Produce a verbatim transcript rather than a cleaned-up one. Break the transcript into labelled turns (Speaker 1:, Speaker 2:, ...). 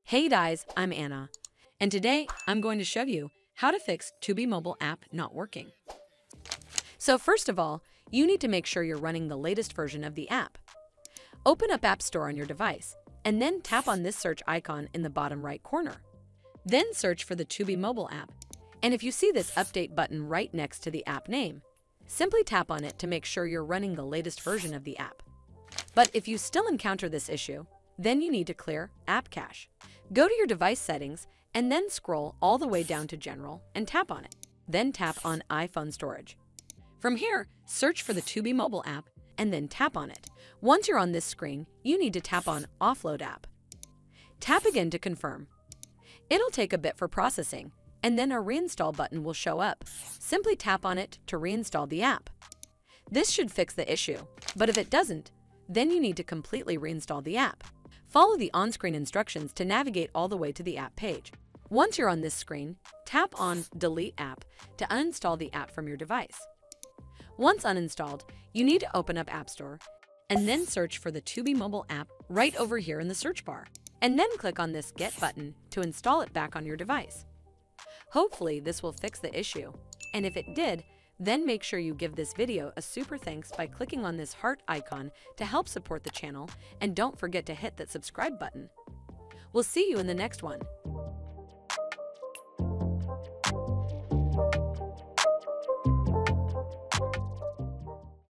Speaker 1: Hey guys, I'm Anna, and today I'm going to show you how to fix Tubi mobile app not working. So first of all, you need to make sure you're running the latest version of the app. Open up App Store on your device, and then tap on this search icon in the bottom right corner. Then search for the Tubi mobile app, and if you see this update button right next to the app name, simply tap on it to make sure you're running the latest version of the app. But if you still encounter this issue, then you need to clear App Cache. Go to your device settings and then scroll all the way down to General and tap on it. Then tap on iPhone Storage. From here, search for the Tubi mobile app and then tap on it. Once you're on this screen, you need to tap on Offload App. Tap again to confirm. It'll take a bit for processing, and then a Reinstall button will show up. Simply tap on it to reinstall the app. This should fix the issue, but if it doesn't, then you need to completely reinstall the app. Follow the on-screen instructions to navigate all the way to the app page. Once you're on this screen, tap on Delete App to uninstall the app from your device. Once uninstalled, you need to open up App Store and then search for the Tubi mobile app right over here in the search bar, and then click on this Get button to install it back on your device. Hopefully this will fix the issue, and if it did, then make sure you give this video a super thanks by clicking on this heart icon to help support the channel, and don't forget to hit that subscribe button. We'll see you in the next one.